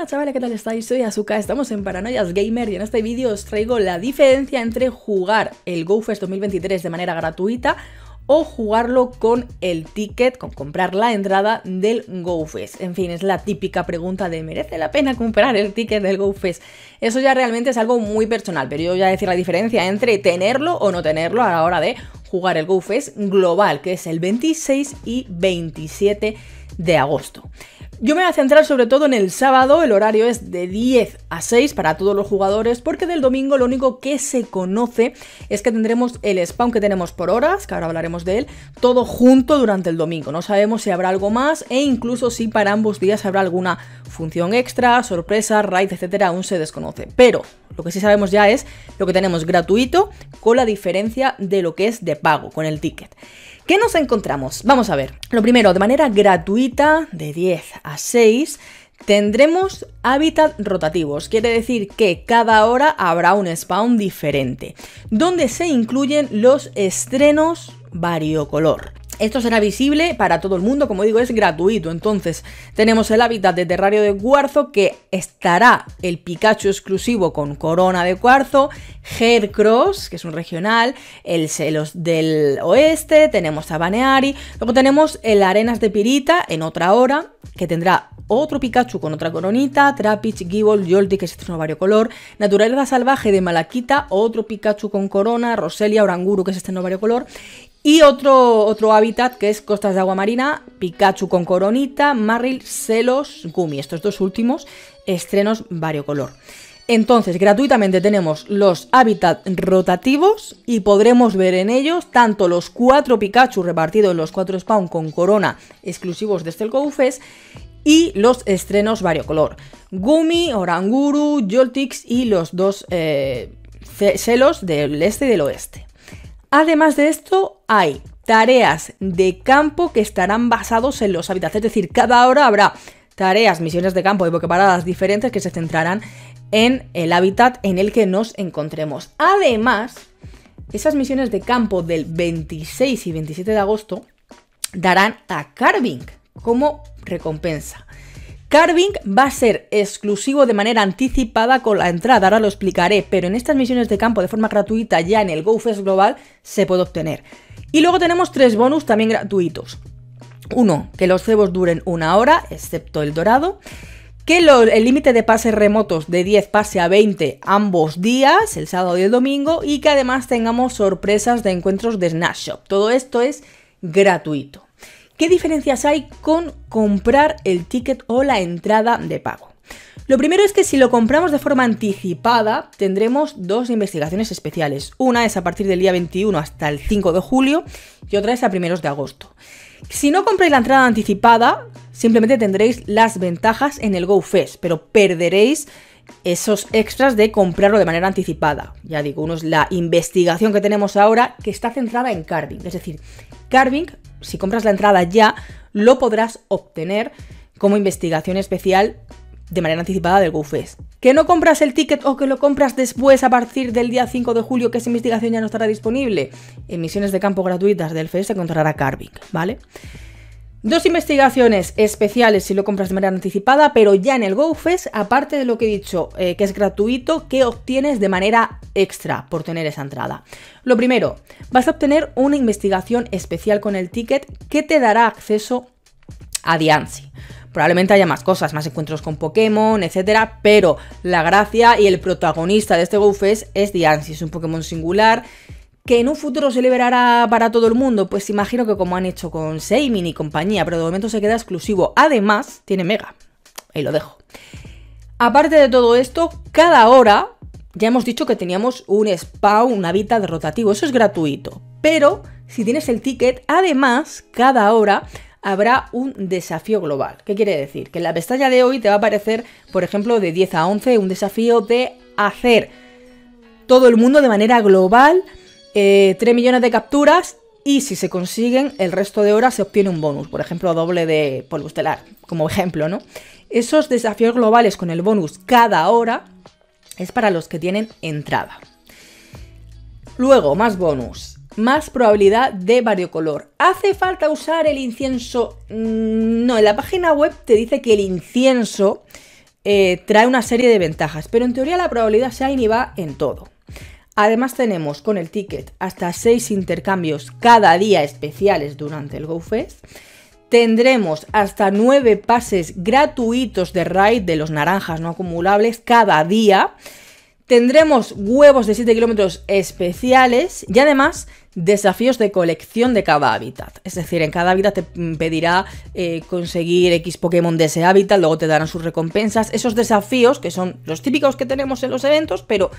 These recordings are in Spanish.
chavales, ¿qué tal estáis? Soy Asuka, estamos en Paranoias Gamer y en este vídeo os traigo la diferencia entre jugar el GoFest 2023 de manera gratuita o jugarlo con el ticket, con comprar la entrada del GoFest. En fin, es la típica pregunta de ¿merece la pena comprar el ticket del GoFest? Eso ya realmente es algo muy personal, pero yo voy a decir la diferencia entre tenerlo o no tenerlo a la hora de jugar el GoFest global, que es el 26 y 27 de agosto. Yo me voy a centrar sobre todo en el sábado, el horario es de 10 a 6 para todos los jugadores, porque del domingo lo único que se conoce es que tendremos el spawn que tenemos por horas, que ahora hablaremos de él, todo junto durante el domingo. No sabemos si habrá algo más e incluso si para ambos días habrá alguna función extra, sorpresa, raid, etcétera, aún se desconoce. Pero lo que sí sabemos ya es lo que tenemos gratuito con la diferencia de lo que es de pago, con el ticket. ¿Qué nos encontramos? Vamos a ver. Lo primero, de manera gratuita, de 10 a 6, tendremos hábitat rotativos. Quiere decir que cada hora habrá un spawn diferente, donde se incluyen los estrenos variocolor. Esto será visible para todo el mundo, como digo, es gratuito. Entonces, tenemos el hábitat de Terrario de Cuarzo, que estará el Pikachu exclusivo con corona de cuarzo, Hercross, que es un regional, el Celos del Oeste, tenemos a Baneari, luego tenemos el Arenas de Pirita en otra hora, que tendrá otro Pikachu con otra coronita, Trapinch, Gible, Joltik, que es este variocolor, Naturaleza Salvaje de Malaquita, otro Pikachu con corona, Roselia, Oranguru, que es este variocolor, y otro hábitat que es Costas de Agua Marina, Pikachu con coronita, Marill, Celos, Gumi. Estos dos últimos estrenos variocolor. Entonces, gratuitamente tenemos los hábitats rotativos y podremos ver en ellos tanto los 4 Pikachu repartidos en los 4 spawn con corona exclusivos de este GoFest y los estrenos variocolor. Gumi, Oranguru, Joltix y los dos Celos del este y del oeste. Además de esto, hay tareas de campo que estarán basados en los hábitats, es decir, cada hora habrá tareas, misiones de campo y poképaradas diferentes que se centrarán en el hábitat en el que nos encontremos. Además, esas misiones de campo del 26 y 27 de agosto darán a Carving como recompensa. Carving va a ser exclusivo de manera anticipada con la entrada, ahora lo explicaré, pero en estas misiones de campo de forma gratuita ya en el GoFest global se puede obtener. Y luego tenemos 3 bonus también gratuitos. Uno, que los cebos duren 1 hora, excepto el dorado. Que el límite de pases remotos de 10 pase a 20 ambos días, el sábado y el domingo. Y que además tengamos sorpresas de encuentros de Snapshot. Todo esto es gratuito. ¿Qué diferencias hay con comprar el ticket o la entrada de pago? Lo primero es que si lo compramos de forma anticipada, tendremos 2 investigaciones especiales. Una es a partir del día 21 hasta el 5 de julio y otra es a primeros de agosto. Si no compráis la entrada anticipada, simplemente tendréis las ventajas en el GoFest, pero perderéis esos extras de comprarlo de manera anticipada. Ya digo, uno es la investigación que tenemos ahora, que está centrada en Carving. Es decir, Carving, si compras la entrada ya, lo podrás obtener como investigación especial de manera anticipada del GoFest. ¿Que no compras el ticket o que lo compras después a partir del día 5 de julio, que esa investigación ya no estará disponible? En misiones de campo gratuitas del FES se encontrará Carving, ¿vale? 2 investigaciones especiales si lo compras de manera anticipada, pero ya en el GoFest, aparte de lo que he dicho, que es gratuito, que obtienes de manera extra por tener esa entrada. Lo primero, vas a obtener una investigación especial con el ticket que te dará acceso a Diancie. Probablemente haya más cosas, más encuentros con Pokémon, etcétera, pero la gracia y el protagonista de este GoFest es Diancie. Es un Pokémon singular que en un futuro se liberará para todo el mundo, pues imagino que como han hecho con Shaymin y compañía, pero de momento se queda exclusivo. Además, tiene Mega. Ahí lo dejo. Aparte de todo esto, cada hora, ya hemos dicho que teníamos un spawn, un hábitat rotativo, eso es gratuito. Pero, si tienes el ticket, además, cada hora habrá un desafío global. ¿Qué quiere decir? Que en la pestaña de hoy te va a aparecer, por ejemplo, de 10 a 11, un desafío de hacer todo el mundo de manera global 3 millones de capturas y si se consiguen el resto de horas se obtiene un bonus, por ejemplo doble de polvo estelar, como ejemplo, ¿no? Esos desafíos globales con el bonus cada hora es para los que tienen entrada. Luego, más bonus, más probabilidad de variocolor. ¿Hace falta usar el incienso? No, en la página web te dice que el incienso trae una serie de ventajas, pero en teoría la probabilidad Shiny va en todo. Además tenemos con el ticket hasta 6 intercambios cada día especiales durante el GoFest. Tendremos hasta 9 pases gratuitos de raid de los naranjas no acumulables cada día. Tendremos huevos de 7 kilómetros especiales y además desafíos de colección de cada hábitat. Es decir, en cada hábitat te pedirá conseguir X Pokémon de ese hábitat, luego te darán sus recompensas. Esos desafíos, que son los típicos que tenemos en los eventos, pero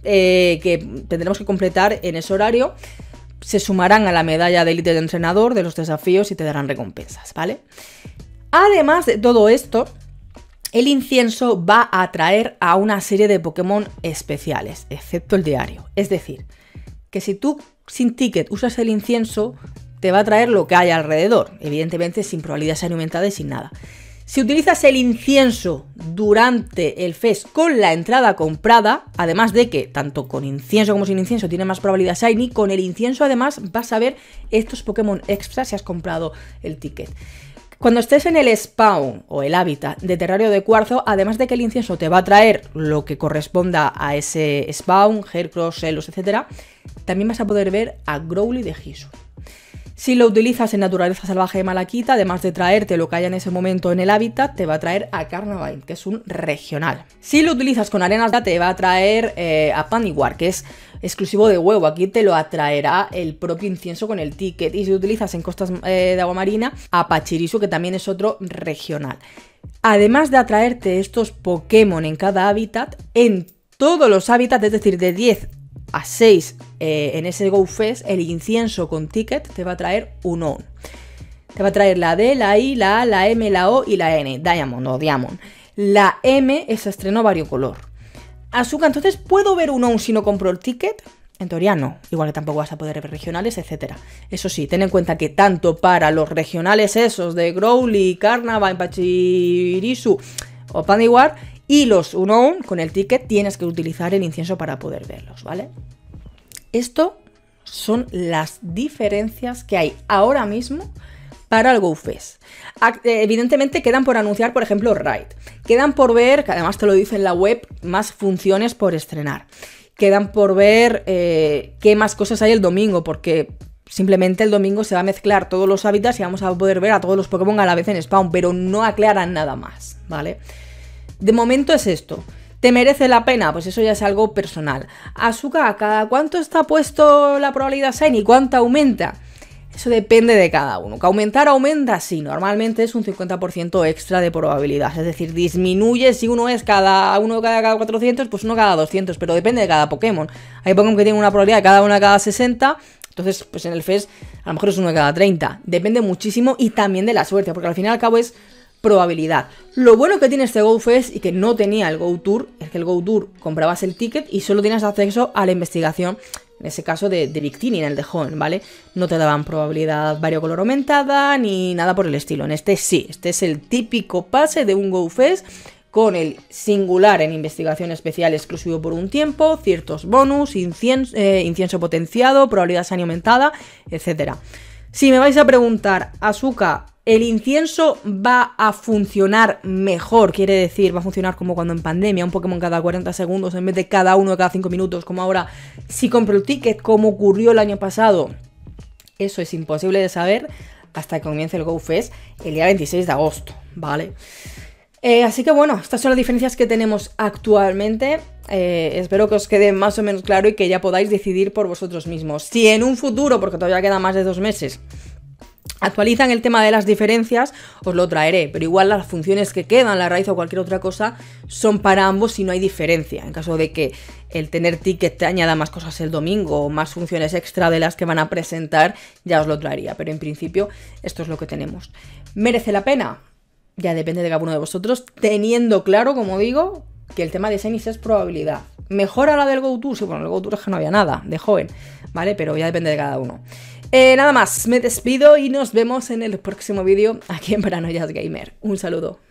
que tendremos que completar en ese horario, se sumarán a la medalla de élite de entrenador de los desafíos y te darán recompensas, ¿vale? Además de todo esto, el incienso va a atraer a una serie de Pokémon especiales, excepto el diario. Es decir, que si tú sin ticket usas el incienso, te va a traer lo que hay alrededor, evidentemente sin probabilidad de ser aumentada y sin nada. Si utilizas el incienso durante el fest con la entrada comprada, además de que tanto con incienso como sin incienso tiene más probabilidad shiny, con el incienso además vas a ver estos Pokémon extra si has comprado el ticket. Cuando estés en el spawn o el hábitat de Terrario de Cuarzo, además de que el incienso te va a traer lo que corresponda a ese spawn, Heracross, Celos, etc., también vas a poder ver a Growly de Hisui. Si lo utilizas en Naturaleza Salvaje de Malaquita, además de traerte lo que haya en ese momento en el hábitat, te va a traer a Carnivine, que es un regional. Si lo utilizas con Arenas, te va a traer a Paniwar, que es exclusivo de huevo. Aquí te lo atraerá el propio incienso con el ticket. Y si lo utilizas en Costas de Agua Marina, a Pachirisu, que también es otro regional. Además de atraerte estos Pokémon en cada hábitat, en todos los hábitats, es decir, de 10 a 6 en ese GoFest, el incienso con ticket te va a traer un on. Te va a traer la D, la I, la A, la M, la O y la N. Diamond o Diamond. La M es estreno variocolor. Asuka, entonces, ¿puedo ver un on si no compro el ticket? En teoría no. Igual que tampoco vas a poder ver regionales, etc. Eso sí, ten en cuenta que tanto para los regionales esos de Growly, Carnivine, Pachirisu o Paniwar y los Unown con el ticket tienes que utilizar el incienso para poder verlos, ¿vale? Esto son las diferencias que hay ahora mismo para el GoFest. Evidentemente quedan por anunciar, por ejemplo, Raid. Quedan por ver, que además te lo dice en la web, más funciones por estrenar. Quedan por ver qué más cosas hay el domingo, porque simplemente el domingo se va a mezclar todos los hábitats y vamos a poder ver a todos los Pokémon a la vez en spawn, pero no aclaran nada más, ¿vale? De momento es esto. ¿Te merece la pena? Pues eso ya es algo personal. Asuka, ¿cada cuánto está puesto la probabilidad shiny? ¿Cuánto aumenta? Eso depende de cada uno. ¿Que aumentar aumenta? Sí, normalmente es un 50% extra de probabilidad. Es decir, disminuye si uno es cada 400, pues uno cada 200, pero depende de cada Pokémon. Hay Pokémon que tienen una probabilidad de cada uno cada 60, entonces pues en el FES a lo mejor es uno de cada 30. Depende muchísimo y también de la suerte, porque al final y al cabo es probabilidad. Lo bueno que tiene este GoFest y que no tenía el GoTour es que el GoTour comprabas el ticket y solo tienes acceso a la investigación, en ese caso de Victini, en el de Hoenn, ¿vale? No te daban probabilidad variocolor aumentada ni nada por el estilo. En este sí, este es el típico pase de un GoFest con el singular en investigación especial exclusivo por un tiempo, ciertos bonus, incienso potenciado, probabilidad shiny aumentada, etc. Si me vais a preguntar, Asuka, ¿el incienso va a funcionar mejor? Quiere decir, va a funcionar como cuando en pandemia, un Pokémon cada 40 segundos en vez de cada uno cada 5 minutos, como ahora, si compro el ticket, como ocurrió el año pasado. Eso es imposible de saber hasta que comience el GoFest el día 26 de agosto, ¿vale? Así que bueno, estas son las diferencias que tenemos actualmente. Espero que os quede más o menos claro y que ya podáis decidir por vosotros mismos. Si en un futuro, porque todavía queda más de 2 meses, actualizan el tema de las diferencias, os lo traeré, pero igual las funciones que quedan, la raíz o cualquier otra cosa, son para ambos si no hay diferencia. En caso de que el tener ticket te añada más cosas el domingo o más funciones extra de las que van a presentar, ya os lo traería, pero en principio esto es lo que tenemos. ¿Merece la pena? Ya depende de cada uno de vosotros, teniendo claro, como digo, que el tema de Shinies es probabilidad. ¿Mejora la del GoTour? Sí, bueno, el GoTour es que no había nada de joven, ¿vale? Pero ya depende de cada uno. Nada más, me despido y nos vemos en el próximo vídeo aquí en Paranoias Gamer. Un saludo.